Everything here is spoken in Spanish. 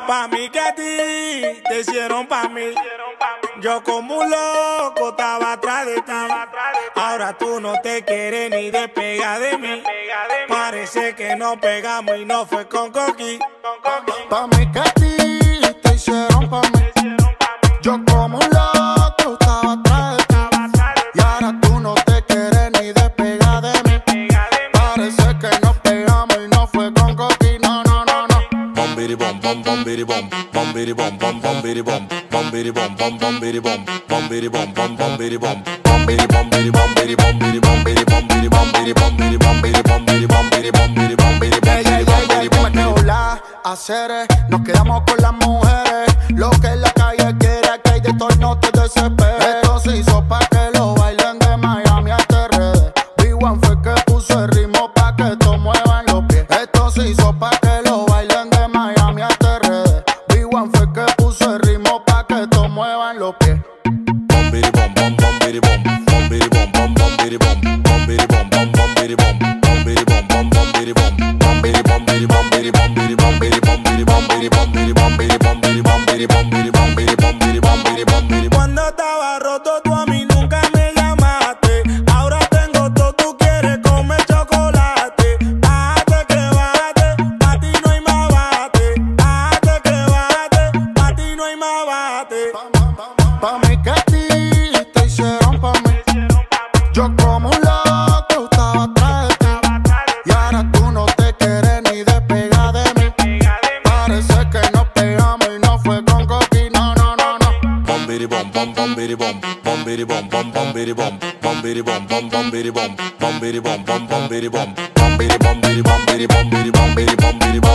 Pa' mí que a ti te hicieron pa' mí. Yo como un loco estaba atrás de ti. Ahora tú no te quieres ni despegar de mí. Parece que no pegamos y no fue con Coqui. Pa' mí que a ti te hicieron pa' mí. Yo como un loco estaba atrás de ti. Y ahora tú no te quieres ni despegar de mí. Parece que nos pegamos y no fue con Coqui. No, no, no, no. Bom bidi bom bom bom bidi bom bom bidi bom bom bom bidi bom bom bidi bom bom bom bidi bom bom bidi bom bom bom bidi bom bom bidi bom bidi bom bidi bom bidi bom bidi bom bidi bom bidi bom bidi bom bidi bom bidi bom bidi bom bidi bom bidi bom bidi bom hacer nos quedamos con las mujeres. Lo que la calle quiere, que hay de todo, no te desesperes. Esto se hizo pa' que lo bailen de Miami hasta redes. B1 fue que puso el ritmo pa' que todos muevan los pies. Esto se hizo pa' que lo bailen de Miami hasta redes. B1 fue que puso el ritmo pa' que todos muevan los pies. Bom bidi bom bom bom bidi bom bom bidi bom bom bom bidi bom bom bidi bom bom bom bidi bom bom bidi bom bom bom bidi bom bom bidi bom bidi bom bidi bom bidi bom bidi bom bidi bom bidi bom bidi bom bidi bom bidi bom bidi bom bidi bom bidi bom bidi bom bidi bom bidi. Cuando estaba roto tú a mí nunca me llamaste. Ahora tengo todo, tú quieres comer chocolate. Bate que bate, pa' ti no hay más bate. Bate que bate, pa' ti no hay más bate. Pa' mí que a ti te hicieron pa' mí. Yo como un loco estaba atrás de ti. Y ahora tú no te quieres ni despegar de mí. Parece que nos pegamos y no fue con Coqui. No, no, no, no. Bom bidi bom bom bom bidi bom bom bidi bom bom bom bidi bom bom bidi bom bom bom bidi bom bom bidi bom bom bom bidi bom bom bidi bom bidi bom bidi bom bidi bom bidi bom bidi